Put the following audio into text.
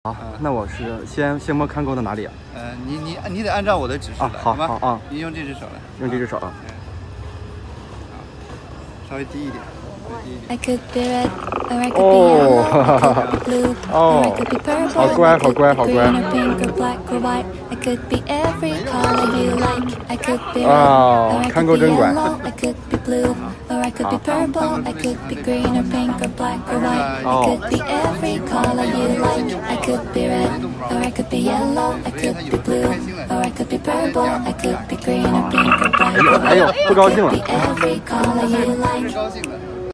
好，那我是先摸看钩的哪里啊？ 你得按照我的指示来， 好吗？好啊， 你用这只手来， 用这只手啊。 稍微低一点。 I could be red, or I could be yellow, I could be blue, or I could be purple, 好乖，好乖，好乖。 green or pink or black or white. I could be every color you like. I could be red, or I could be yellow, I could be blue, or I could be purple, I could be green or pink or black or white. I could be every color you like. I could be red, or I could be yellow, I could be blue, or I could be purple, I could be green or pink or black or white. I could be every color you like.